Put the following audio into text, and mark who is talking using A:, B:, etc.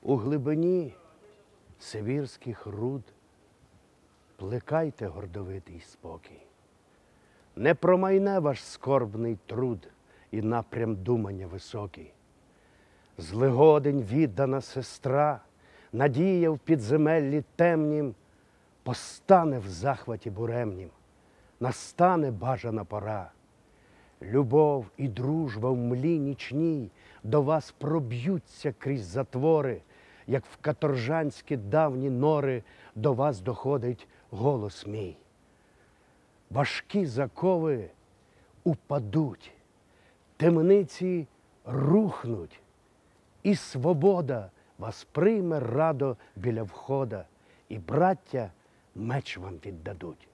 A: У глибині сивірських руд плекайте гордовитий спокій. Не промайне ваш скорбний труд і напрям думання високий. Злигодень віддана сестра, надія в підземеллі темнім, постане в захваті буремнім, настане бажана пора. Любов і дружба в млі нічній до вас проб'ються крізь затвори, як в каторжанські давні нори до вас доходить голос мій. Важкі закови упадуть, темниці рухнуть, і свобода вас прийме радо біля входа, і браття меч вам віддадуть.